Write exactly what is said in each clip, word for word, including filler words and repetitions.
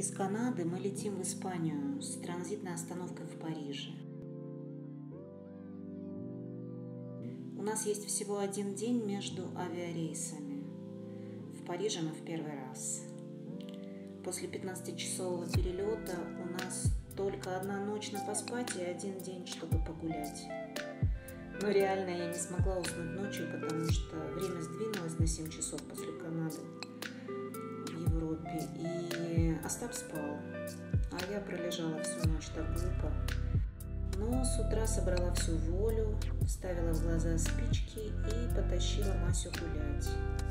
Из Канады мы летим в Испанию с транзитной остановкой в Париже. У нас есть всего один день между авиарейсами. В Париже мы в первый раз. После пятнадцатичасового перелета у нас только одна ночь на поспать и один день, чтобы погулять. Но реально я не смогла уснуть ночью, потому что время сдвинулось на семь часов после Канады в Европе. И Остап спал, а я пролежала всю ночь так глупо. Но с утра собрала всю волю, вставила в глаза спички и потащила Масю гулять.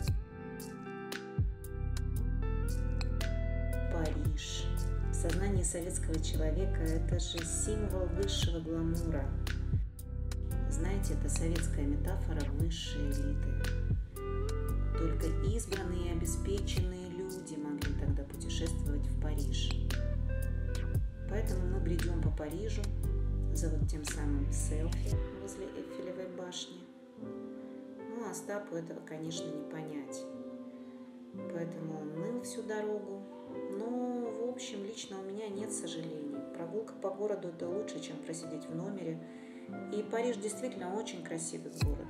Париж. В сознании советского человека это же символ высшего гламура. Знаете, это советская метафора высшей элиты. Только избранные и обеспеченные люди могли тогда путешествовать в Париж. Поэтому мы бредем по Парижу за вот тем самым селфи возле Эйфелевой башни. Ну, Остапу этого, конечно, не понять. Поэтому он ныл всю дорогу. Но, в общем, лично у меня нет сожалений. Прогулка по городу – это лучше, чем просидеть в номере. И Париж действительно очень красивый город.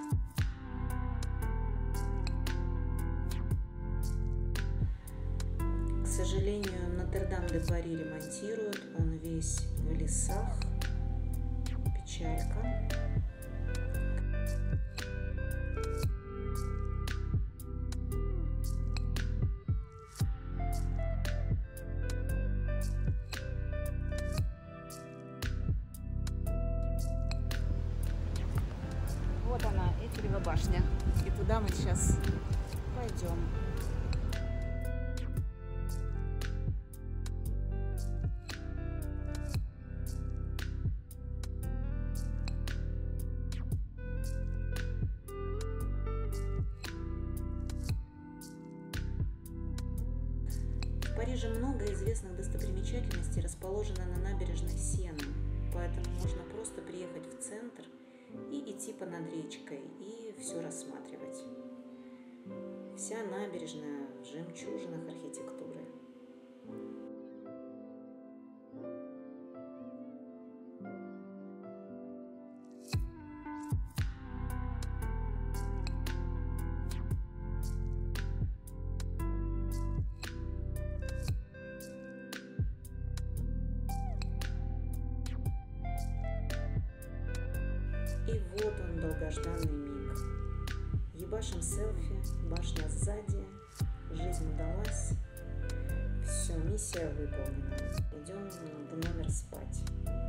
К сожалению, Нотр-Дам-де-Пари ремонтируют. Он весь в лесах. Печалька. Вот она, Эйфелева башня. И туда мы сейчас пойдем. В Париже много известных достопримечательностей расположено на набережной Сены, поэтому можно просто приехать в центр и идти понад речкой и все рассматривать. Вся набережная в жемчужинах архитектуры. И вот он, долгожданный миг. Ебашим селфи, башня сзади, жизнь удалась. Все, миссия выполнена. Идем в номер спать.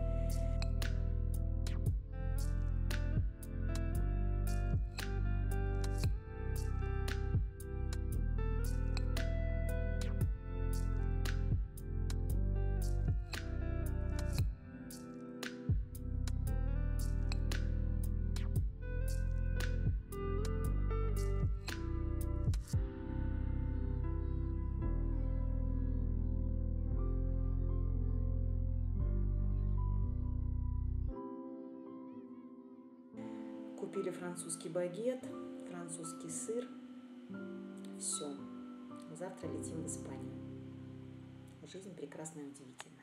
Купили французский багет, французский сыр. Все. Завтра летим в Испанию. Жизнь прекрасна и удивительна.